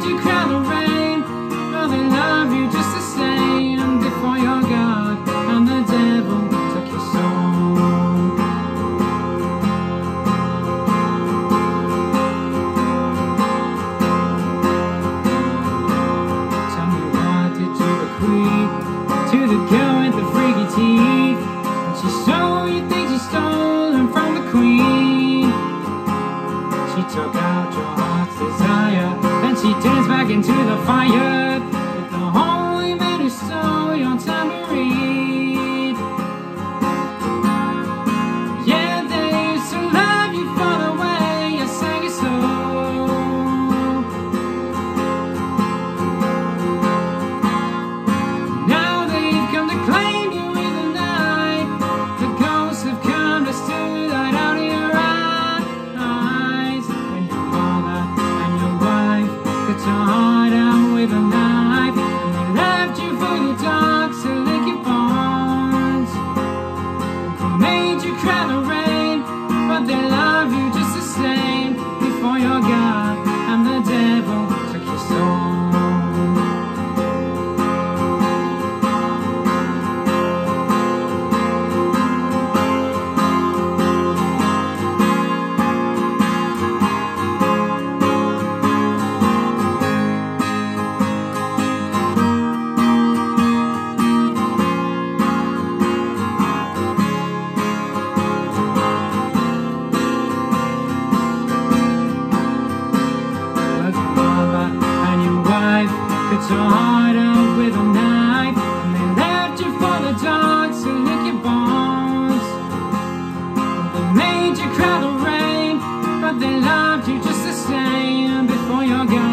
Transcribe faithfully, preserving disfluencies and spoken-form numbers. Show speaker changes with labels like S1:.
S1: you cry the rain, but they love you just the same. Before your God and the devil took your soul. Tell me, what did you bequeath to the girl with the freaky teeth? And she stole you things you stolen from the queen. She took out your heart's desire, then she danced back into the fire with the holy man who stole your tambourine. Yeah, they used to love you for the way you sang your soul. Now they've come to claim you in the night. The ghosts have come to steal the light out of your eyes. When your mother and your wife cut your heart out with a knife, and they left you for the dark to lick your bones. They made you cry the rain, but they love you just the same. Before your God and the devil took your soul. Cut your heart out with a knife, and they left you for the dogs to lick your bones. They made you cry the rain, but they loved you just the same. Before your God